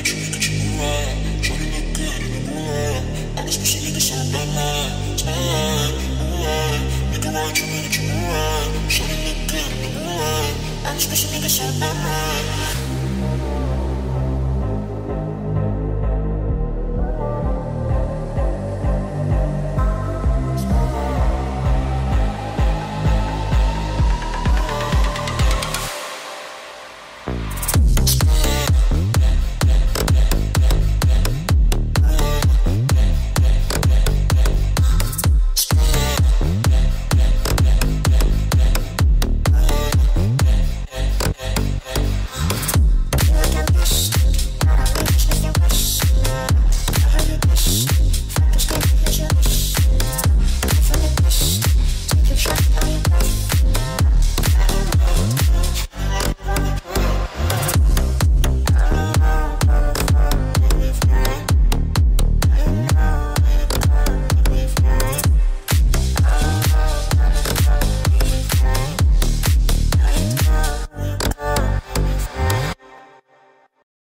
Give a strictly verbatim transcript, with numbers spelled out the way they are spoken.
right, tryna get you right. Shawty look good in the moonlight. All this pussy nigga so bad, man. Spotlight, moonlight. Nigga right, tryna get you right. Shawty look good in the moonlight. All this pussy nigga so bad, man.